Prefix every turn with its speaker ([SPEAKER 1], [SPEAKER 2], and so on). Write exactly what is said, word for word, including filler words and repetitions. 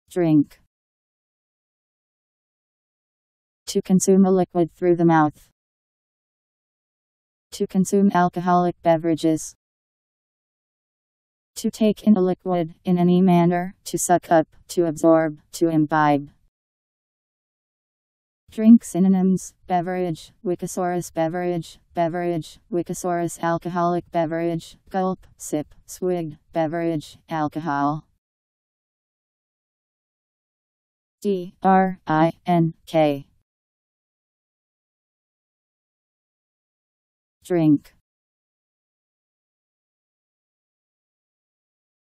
[SPEAKER 1] Drink. To consume a liquid through the mouth. To consume alcoholic beverages. To take in a liquid, in any manner, to suck up, to absorb, to imbibe. Drink synonyms: beverage, Wikisaurus beverage, beverage, Wikisaurus alcoholic beverage, gulp, sip, swig, beverage, alcohol. D R I N K. Drink.